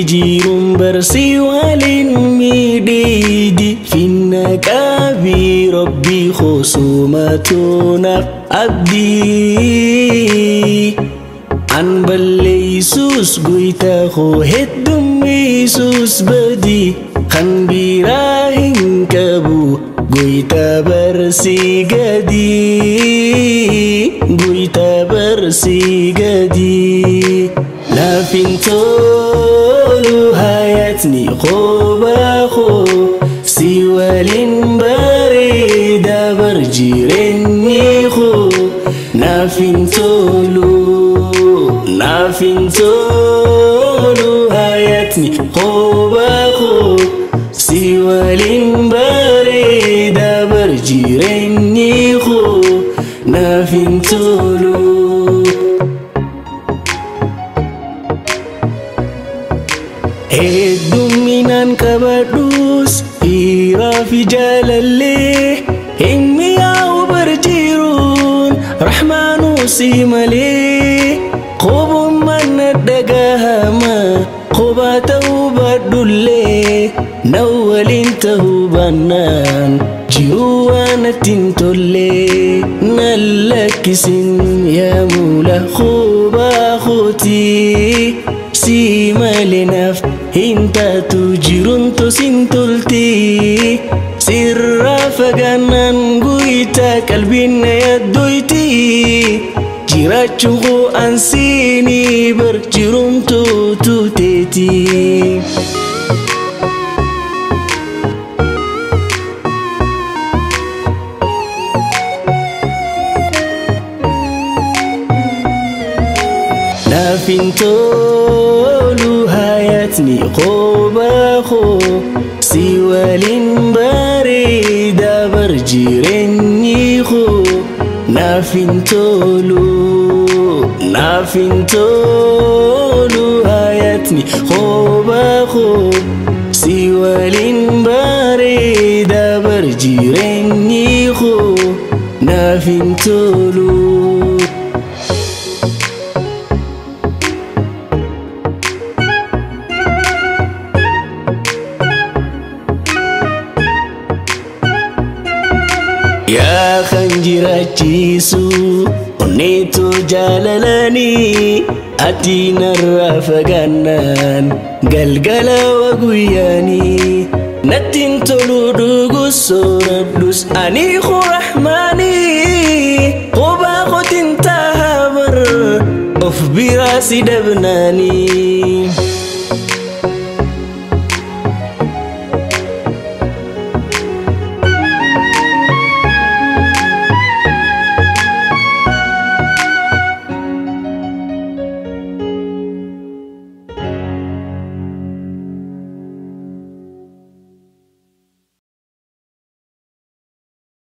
jirum barsi walin mididi finna kabi rabbi khusumatuna abdi an balle sus guita kho heddum sus badi kan birahin kabu guita barsi gadi la fintolu hayatni khoba kho siwalin barida barjirenni kho na fintolu hayatni khoba kho siwalin barida barjirenni kho na fintolu Hedduminan kabadus ira fi jalalle himmi yaa'u barjirun rahmanu simale qobum man dagahama qobatu badulle nawalin tahubanan jiruanatin tolle nalakisin ya mula khoba khoti simalinaf hinta tujirun to sintulti sirra faganan guita kalbin yadoiti jirachu ansini berjirun to tuteti na fintolu hayatni khoba kho siwalin barida barjirenni kho na fintolu hayatni khoba kho siwalin barida barjirenni kho na fintolu Ya khanjira chisu oneto jalalani atina rafaganan galgala waguyani natin toludu gusoradus ani khurahmani qoba khotin tahabar of birasi dabnani